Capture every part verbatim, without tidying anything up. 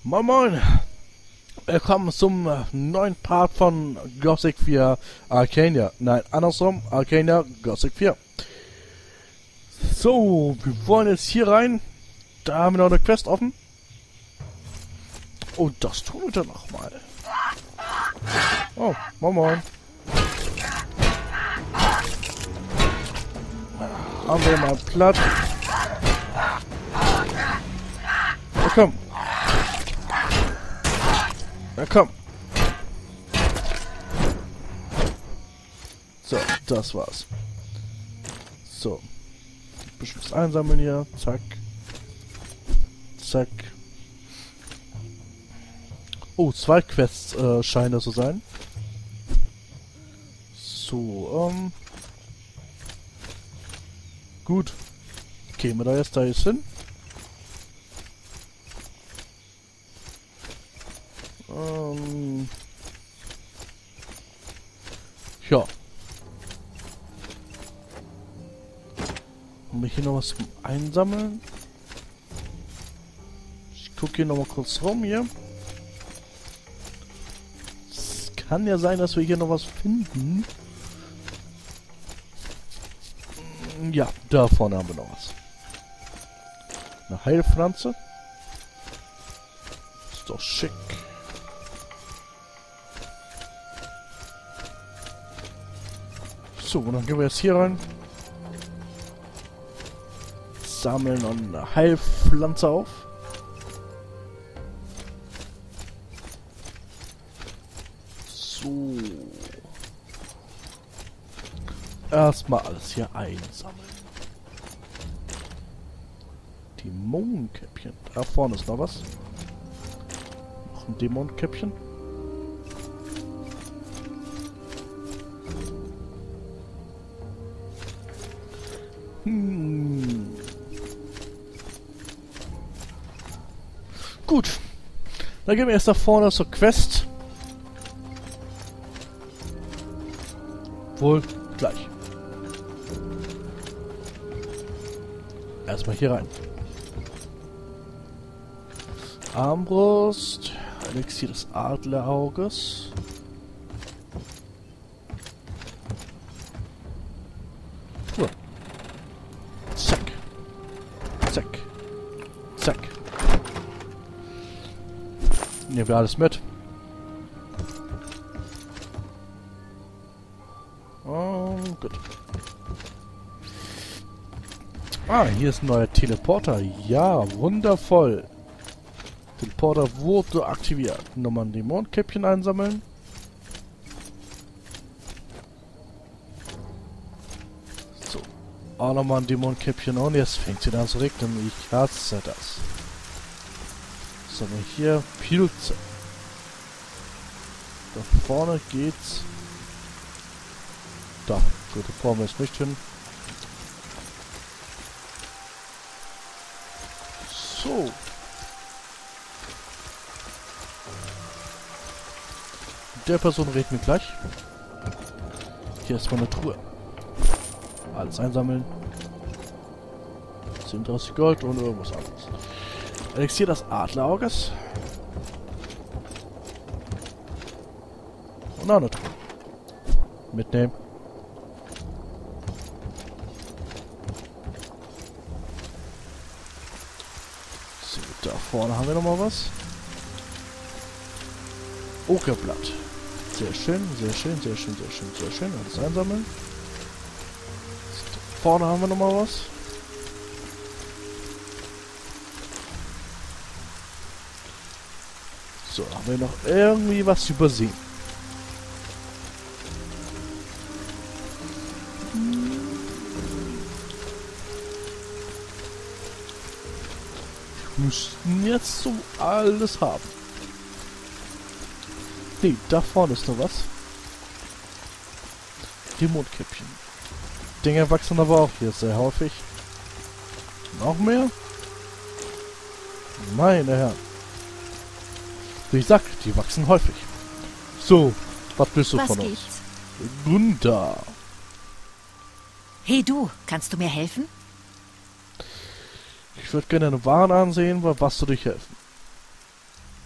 Moin Moin! Willkommen zum äh, neuen Part von Gothic vier Arcania. Nein, andersrum, Arcania Gothic vier. So, wir wollen jetzt hier rein. Da haben wir noch eine Quest offen. Und das tun wir dann nochmal. Oh, moin Moin. Haben wir mal platt. Ja, komm. Ja, komm. So, das war's. So. Ein bisschen was einsammeln hier. Zack. Zack. Oh, zwei Quests äh, scheinen das zu sein. So, ähm. Gut. Gehen wir da jetzt da jetzt hin. Ähm. Ja. Haben wir hier noch was zum Einsammeln? Ich gucke hier noch mal kurz rum hier. Es kann ja sein, dass wir hier noch was finden. Ja, da vorne haben wir noch was. Eine Heilpflanze. Ist doch schick. So, und dann gehen wir jetzt hier rein. Sammeln und eine Heilpflanze auf. So. Erstmal alles hier einsammeln. Dämonenkäppchen. Da vorne ist noch was. Noch ein Dämonenkäppchen. Hm. Gut. Dann gehen wir erst da vorne zur Quest. Wohl gleich. Erstmal hier rein. Armbrust. Elixier des Adlerauges. Cool. Zack. Zack. Zack. Nehmen wir alles mit. Oh, gut. Ah, hier ist ein neuer Teleporter. Ja, wundervoll. Teleporter wurde aktiviert. Nochmal ein Dämonenkäppchen einsammeln. So. Auch nochmal ein Dämonenkäppchen. Und jetzt fängt sie an zu regnen. Ich hasse das. So, hier Pilze. Da vorne geht's. Da. Gut, da brauchen wir jetzt nicht hin. So. Mit der Person reden wir gleich. Hier ist mal eine Truhe. Alles einsammeln. siebenunddreißig Gold und irgendwas anderes. Elixier des Adlerauges. Und noch eine Truhe. Mitnehmen. So, da vorne haben wir noch mal was. Okerblatt. Sehr schön, sehr schön, sehr schön, sehr schön, sehr schön. Alles einsammeln. So, da vorne haben wir noch mal was. So, haben wir noch irgendwie was übersehen. Wir müssten jetzt so alles haben. Nee, da vorne ist noch was. Dämonenkäppchen. Dinge wachsen aber auch hier sehr häufig. Noch mehr? Meine Herren. Wie gesagt, die wachsen häufig. So, was willst du Was von uns? gibt's? Gunda. Hey du, kannst du mir helfen? Ich würde gerne eine Waren ansehen, was du dich helfen.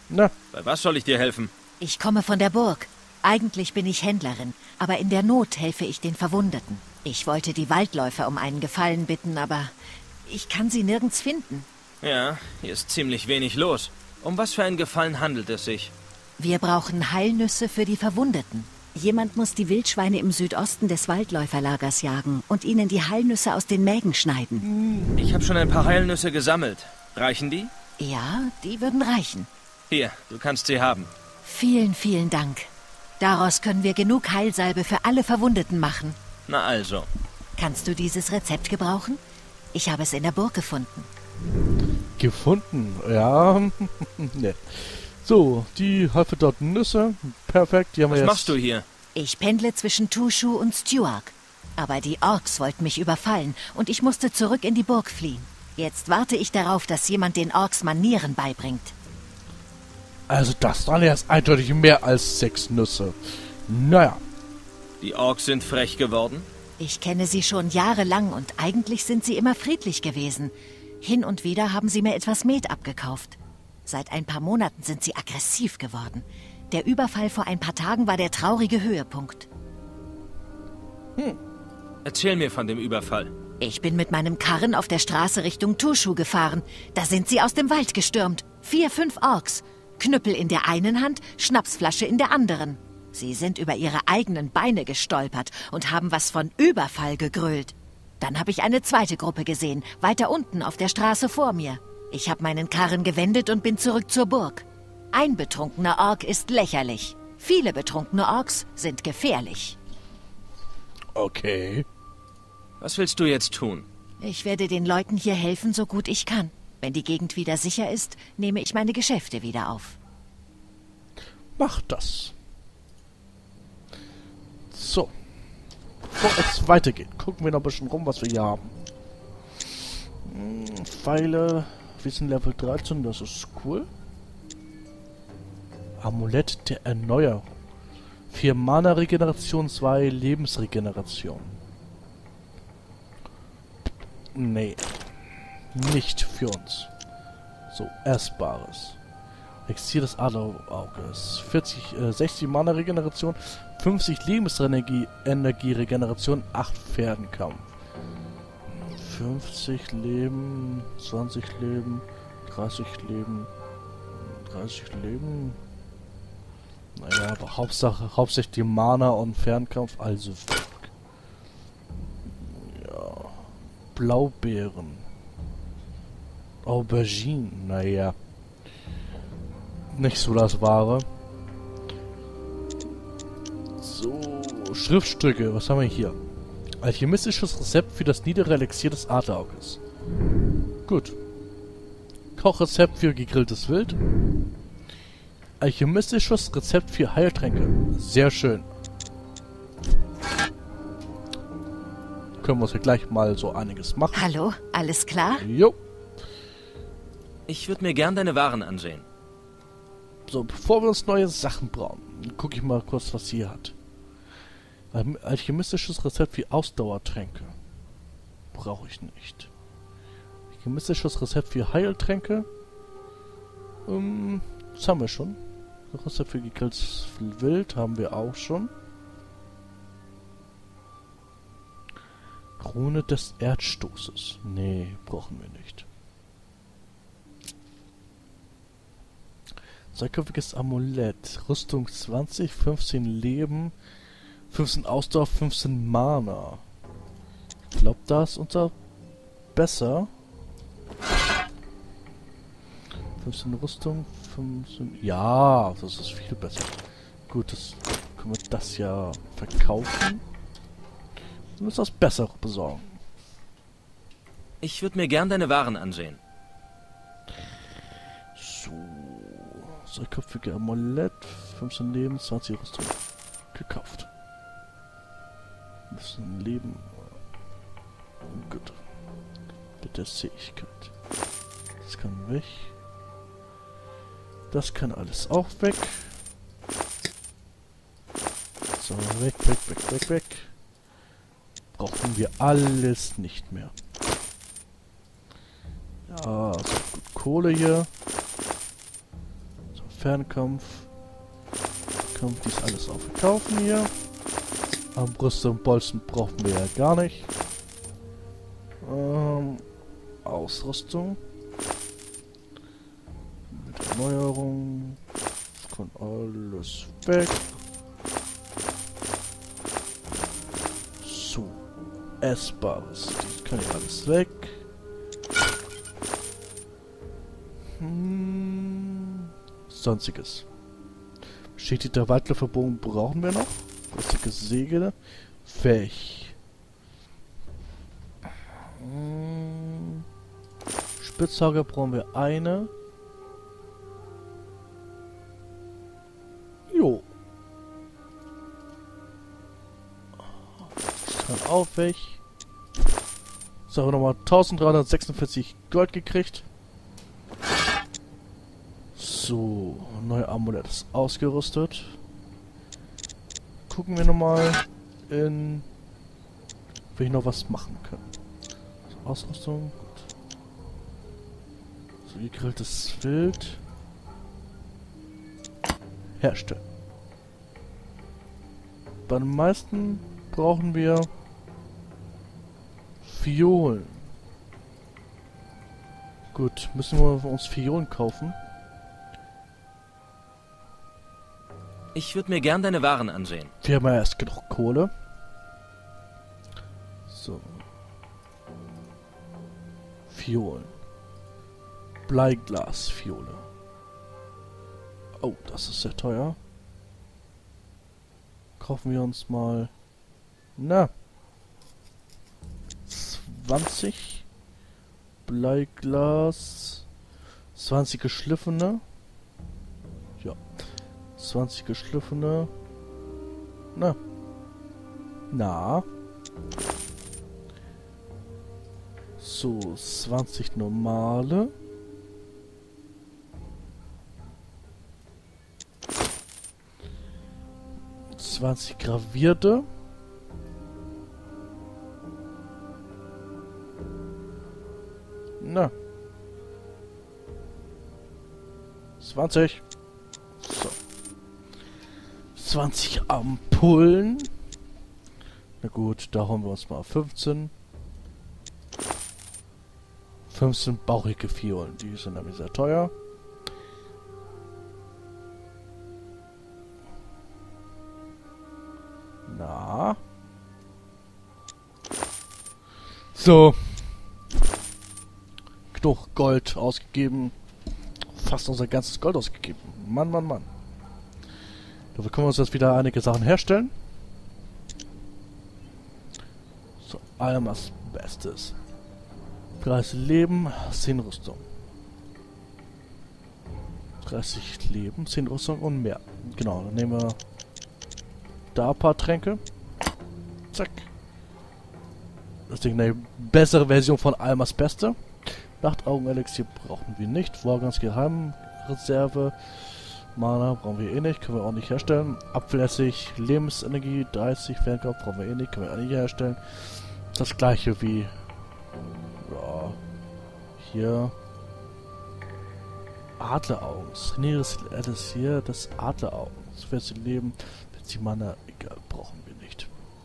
Na, Bei was soll ich dir helfen? Ich komme von der Burg. Eigentlich bin ich Händlerin, aber in der Not helfe ich den Verwundeten. Ich wollte die Waldläufer um einen Gefallen bitten, aber ich kann sie nirgends finden. Ja, hier ist ziemlich wenig los. Um was für einen Gefallen handelt es sich? Wir brauchen Heilnüsse für die Verwundeten. Jemand muss die Wildschweine im Südosten des Waldläuferlagers jagen und ihnen die Heilnüsse aus den Mägen schneiden. Ich habe schon ein paar Heilnüsse gesammelt. Reichen die? Ja, die würden reichen. Hier, du kannst sie haben. Vielen, vielen Dank. Daraus können wir genug Heilsalbe für alle Verwundeten machen. Na also. Kannst du dieses Rezept gebrauchen? Ich habe es in der Burg gefunden. gefunden. Ja. Nee. So, die halbverdauten Nüsse. Perfekt, die haben wir Was jetzt. machst du hier? Ich pendle zwischen Tushu und Stuark. Aber die Orks wollten mich überfallen und ich musste zurück in die Burg fliehen. Jetzt warte ich darauf, dass jemand den Orks Manieren beibringt. Also das waren jetzt eindeutig mehr als sechs Nüsse. Naja. Die Orks sind frech geworden? Ich kenne sie schon jahrelang und eigentlich sind sie immer friedlich gewesen. Hin und wieder haben sie mir etwas Met abgekauft. Seit ein paar Monaten sind sie aggressiv geworden. Der Überfall vor ein paar Tagen war der traurige Höhepunkt. Hm. Erzähl mir von dem Überfall. Ich bin mit meinem Karren auf der Straße Richtung Tushu gefahren. Da sind sie aus dem Wald gestürmt. Vier, fünf Orks. Knüppel in der einen Hand, Schnapsflasche in der anderen. Sie sind über ihre eigenen Beine gestolpert und haben was von Überfall gegrölt. Dann habe ich eine zweite Gruppe gesehen, weiter unten auf der Straße vor mir. Ich habe meinen Karren gewendet und bin zurück zur Burg. Ein betrunkener Ork ist lächerlich. Viele betrunkene Orks sind gefährlich. Okay. Was willst du jetzt tun? Ich werde den Leuten hier helfen, so gut ich kann. Wenn die Gegend wieder sicher ist, nehme ich meine Geschäfte wieder auf. Mach das. So. Bevor es weitergeht, gucken wir noch ein bisschen rum, was wir hier haben. Hm, Pfeile. Wir sind Level dreizehn, das ist cool. Amulett der Erneuerung. vier Mana-Regeneration, zwei Lebensregeneration. Nee. Nicht für uns. So, Essbares. Exil des Adlerauges. vierzig, äh, sechzig Mana-Regeneration, fünfzig Lebensenergie, Energie-Regeneration, acht Pferdenkampf. fünfzig Leben, zwanzig Leben, dreißig Leben, dreißig Leben. Naja, aber Hauptsache, hauptsächlich die Mana und Fernkampf, also weg. Ja. Blaubeeren. Aubergine, naja. Nicht so das Wahre. So, Schriftstücke, was haben wir hier? Alchemistisches Rezept für das niedere Elixier des Adlerauges. Gut. Kochrezept für gegrilltes Wild. Alchemistisches Rezept für Heiltränke. Sehr schön. Können wir uns ja gleich mal so einiges machen. Hallo, alles klar? Jo. Ich würde mir gern deine Waren ansehen. So, bevor wir uns neue Sachen brauen, gucke ich mal kurz, was sie hier hat. Ein alchemistisches Rezept für Ausdauertränke. Brauche ich nicht. Alchemistisches Rezept für Heiltränke. Ähm, das haben wir schon. Rezept für gegrilltes Wild haben wir auch schon. Krone des Erdstoßes. Nee, brauchen wir nicht. Zweiköpfiges Amulett. Rüstung zwanzig, fünfzehn Leben, fünfzehn Ausdauer, fünfzehn Mana. Ich glaube, da ist unser besser. fünfzehn Rüstung, fünfzehn... Ja, das ist viel besser. Gut, das können wir das ja verkaufen. Wir müssen das Bessere besorgen. Ich würde mir gern deine Waren ansehen. So... Zweiköpfige Amulett, fünfzehn Leben, zwanzig Rüstung. Gekauft. Müssen Leben. Gut. Bitte Fähigkeit. Das kann weg. Das kann alles auch weg. So, weg, weg, weg, weg, weg. Brauchen wir alles nicht mehr. Ja, so gut Kohle hier. Fernkampf. Kampf, dies alles auch verkaufen hier. Armbrüste und Bolzen brauchen wir ja gar nicht. Ähm, Ausrüstung. Mit Erneuerung. Das kommt alles weg. So. Essbares. Das kann ich alles weg. Hm. Sonstiges. Beschädigter Waldläuferbogen brauchen wir noch. Rostige Säge. Fähig. Hm. Spitzhacke brauchen wir eine. Jo. Dann auch weg. So, haben wir nochmal eintausenddreihundertsechsundvierzig Gold gekriegt. So, neue Amulett ist ausgerüstet. Gucken wir nochmal in... Will ich noch was machen können. So, Ausrüstung, gut. So, gegrilltes Wild. Herstellen. Bei den meisten brauchen wir Fiolen. Gut, müssen wir uns Fiolen kaufen. Ich würde mir gern deine Waren ansehen. Wir haben ja erst genug Kohle. So. Fiolen. Bleiglasfiole. Oh, das ist sehr teuer. Kaufen wir uns mal... Na. zwanzig. Bleiglas. zwanzig geschliffene. Ja. zwanzig geschliffene. Na. Na. So, zwanzig normale. zwanzig gravierte. Na. zwanzig. So. zwanzig Ampullen. Na gut, da holen wir uns mal fünfzehn. fünfzehn bauchige Fiolen. Die sind nämlich sehr teuer. Na. So. Genug Gold ausgegeben. Fast unser ganzes Gold ausgegeben. Mann, Mann, Mann. Dafür können wir uns jetzt wieder einige Sachen herstellen. So, Almas Bestes. dreißig Leben, zehn Rüstung. dreißig Leben, zehn Rüstung und mehr. Genau, dann nehmen wir da ein paar Tränke. Zack. Das Ding eine bessere Version von Almas Beste. Nachtaugen-Elixier brauchen wir nicht. War ganz geheim. Reserve. Mana brauchen wir eh nicht. Können wir auch nicht herstellen. Apfelessig, Lebensenergie, dreißig. Fernkampf brauchen wir eh nicht. Können wir auch nicht herstellen. Das gleiche wie... Ja. Hier. Adleraugen. Trainiertes Elixier des Adleraugen. Das wird sie leben. Wenn sie Mana... Egal, brauchen wir nicht.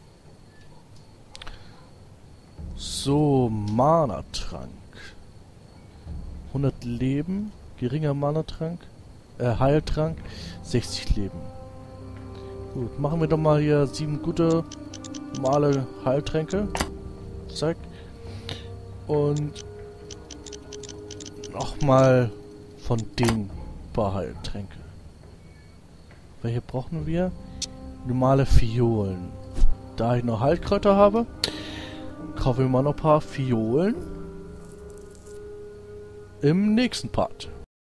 So, Mana-Trank. hundert Leben, geringer Mana-Trank, äh, Heiltrank, sechzig Leben. Gut, machen wir doch mal hier sieben gute, normale Heiltränke. Zack. Und nochmal von den paar Heiltränke. Welche brauchen wir? Normale Fiolen. Da ich noch Heilkräuter habe, kaufen wir mal noch ein paar Fiolen im nächsten Part.